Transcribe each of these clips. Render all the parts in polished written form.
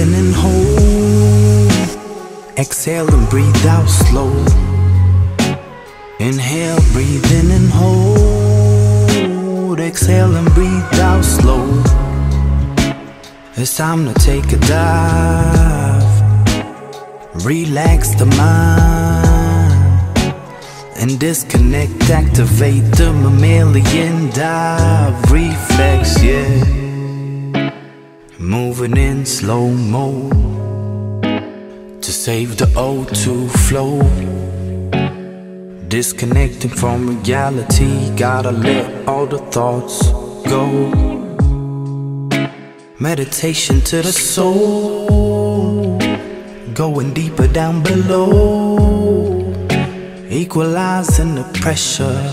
in and hold. Exhale and breathe out slow. Inhale, breathe in and hold. Exhale and breathe out slow. It's time to take a dive. Relax the mind and disconnect, activate the mammalian dive reflex, yeah. Moving in slow-mo to save the O2 flow. Disconnecting from reality, gotta let all the thoughts go. Meditation to the soul, going deeper down below, equalizing the pressure,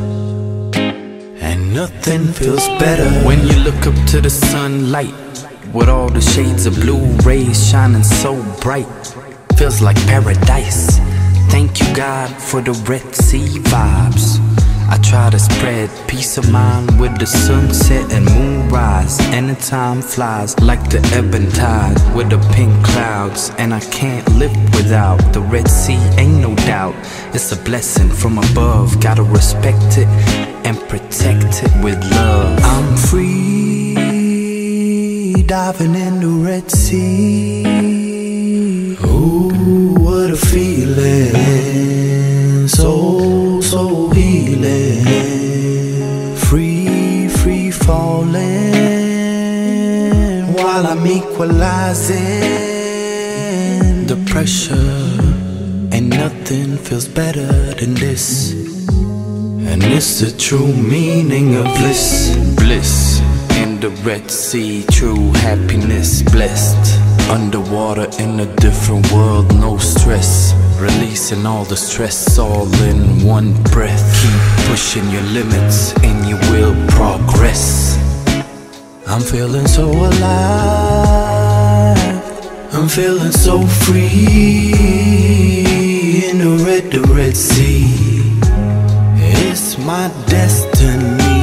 and nothing feels better when you look up to the sunlight with all the shades of blue rays shining so bright. Feels like paradise. Thank you God for the Red Sea vibes. I try to spread peace of mind with the sunset and moonrise, and the time flies like the ebb and tide with the pink clouds. And I can't live without the Red Sea, ain't no doubt. It's a blessing from above, gotta respect it and protect it with love. I'm free, diving in the Red Sea. Ooh, what a feeling, so healing. Free falling while I'm equalizing the pressure. And nothing feels better than this. And it's the true meaning of bliss. Bliss in the Red Sea, true happiness, blessed. Underwater in a different world, no stress. Releasing all the stress all in one breath. Keep pushing your limits and you will progress. I'm feeling so alive, I'm feeling so free in the Red Sea. It's my destiny.